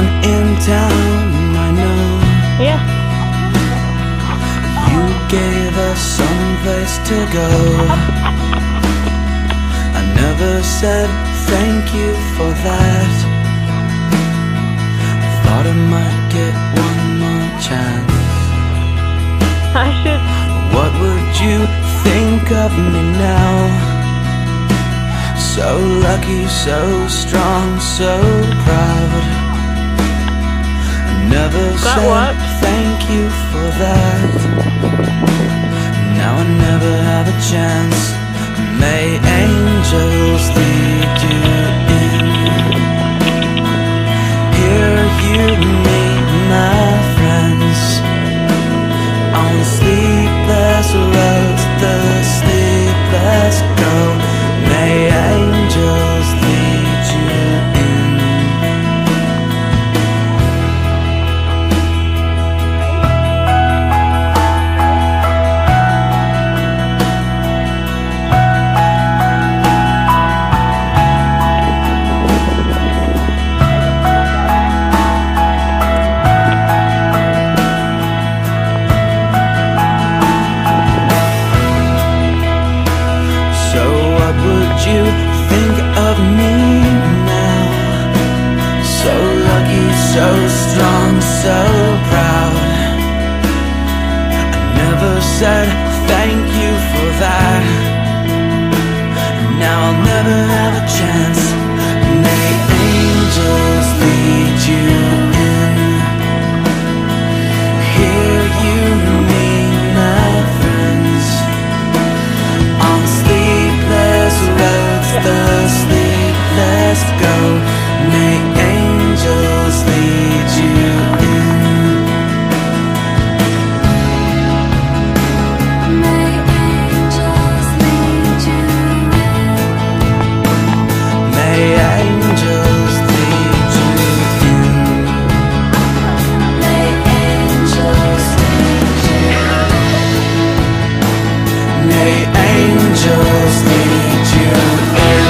in town, I know. Yeah. You gave us someplace to go. I never said thank you for that. I thought I might get one more chance. I should. What would you think of me now? So lucky, so strong, so proud. I never said thank you for that. Now I never have a chance. May angels lead you in. Here you meet my friends on the sleepless roads, the sleepless go. May angels lead you in. You think of me now? So lucky, so strong, so proud. I never said thank you for that. Now I'll never have a chance. May angels lead you in. Here you meet my friends on sleepless roads, the sleepless go. May angels lead you in. May angels lead you in. May angels lead you in. May angels lead you in. May angels lead you in.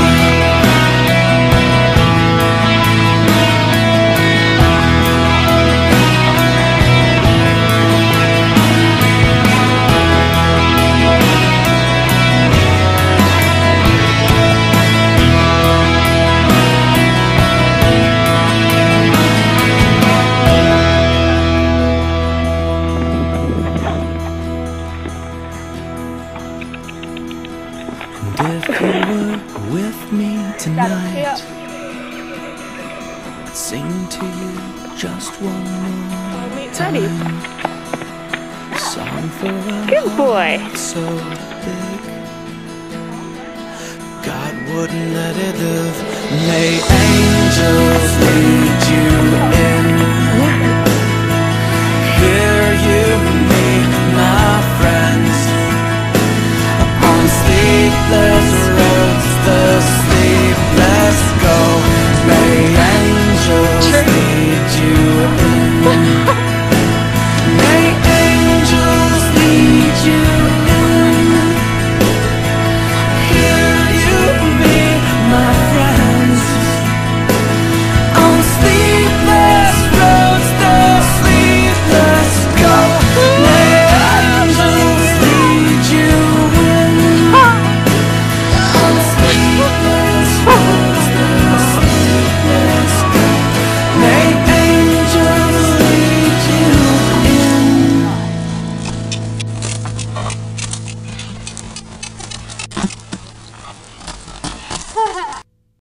And if you were with me tonight, I'd sing to you just one more time. A song for a Good boy. heart so big God wouldn't let it live. May angels lead you